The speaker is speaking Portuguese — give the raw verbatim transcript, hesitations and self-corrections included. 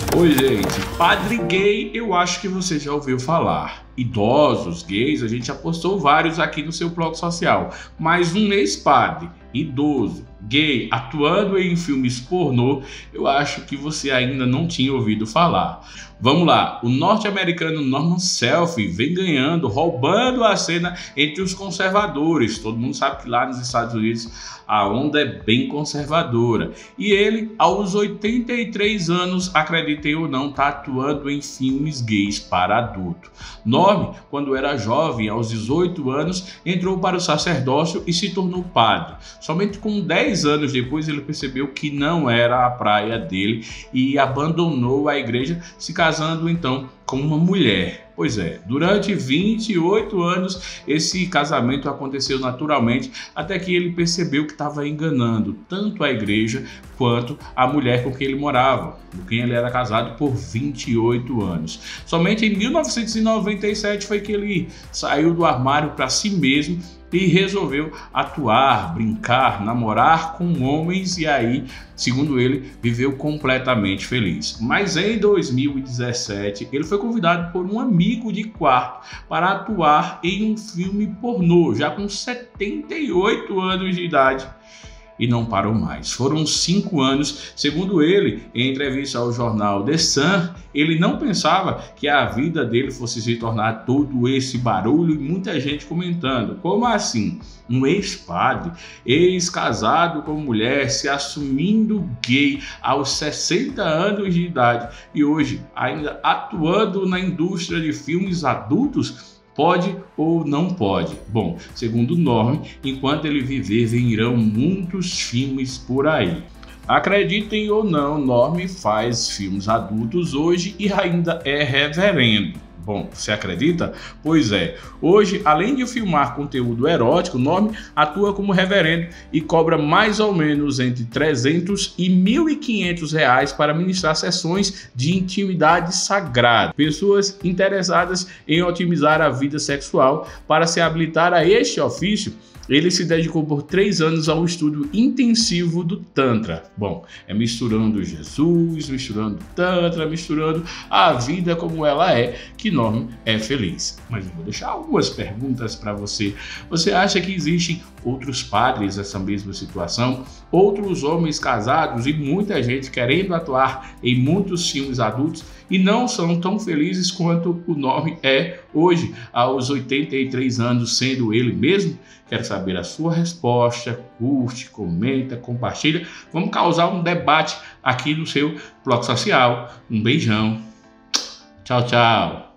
Oi, gente. Padre gay, eu acho que você já ouviu falar. Idosos, gays, a gente já postou vários aqui no seu blog social. Mas um ex-padre, idoso, gay, atuando em filmes pornô, eu acho que você ainda não tinha ouvido falar. Vamos lá, o norte-americano Norman Self vem ganhando, roubando a cena entre os conservadores. Todo mundo sabe que lá nos Estados Unidos a onda é bem conservadora. E ele, aos oitenta e três anos, acreditem ou não, está atuando em filmes gays para adulto. Norman, quando era jovem, aos dezoito anos, entrou para o sacerdócio e se tornou padre. Somente com dez anos depois ele percebeu que não era a praia dele e abandonou a igreja, se casando então com uma mulher. Pois é, durante vinte e oito anos esse casamento aconteceu naturalmente, até que ele percebeu que estava enganando tanto a igreja quanto a mulher com quem ele morava, com quem ele era casado por vinte e oito anos. Somente em mil novecentos e noventa e sete foi que ele saiu do armário para si mesmo e resolveu atuar, brincar, namorar com homens e aí, segundo ele, viveu completamente feliz. Mas em dois mil e dezessete, ele foi convidado por um amigo de quarto para atuar em um filme pornô, já com setenta e oito anos de idade. E não parou mais. Foram cinco anos, segundo ele, em entrevista ao jornal The Sun, ele não pensava que a vida dele fosse se tornar todo esse barulho e muita gente comentando. Como assim? Um ex-padre, ex-casado com mulher, se assumindo gay aos sessenta anos de idade e hoje ainda atuando na indústria de filmes adultos? Pode ou não pode? Bom, segundo Norman, enquanto ele viver, virão muitos filmes por aí. Acreditem ou não, Norman faz filmes adultos hoje e ainda é reverendo. Bom, você acredita? Pois é, hoje, além de filmar conteúdo erótico, Norman atua como reverendo e cobra mais ou menos entre trezentos e mil e quinhentos reais para ministrar sessões de intimidade sagrada. Pessoas interessadas em otimizar a vida sexual para se habilitar a este ofício, ele se dedicou por três anos ao estudo intensivo do Tantra. Bom, é misturando Jesus, misturando Tantra, misturando a vida como ela é, que Norman é feliz. Mas eu vou deixar algumas perguntas para você. Você acha que existem outros padres nessa mesma situação? Outros homens casados e muita gente querendo atuar em muitos filmes adultos e não são tão felizes quanto o Norman é hoje, aos oitenta e três anos, sendo ele mesmo? Quero saber a sua resposta. Curte, comenta, compartilha. Vamos causar um debate aqui no seu blog social. Um beijão. Tchau, tchau.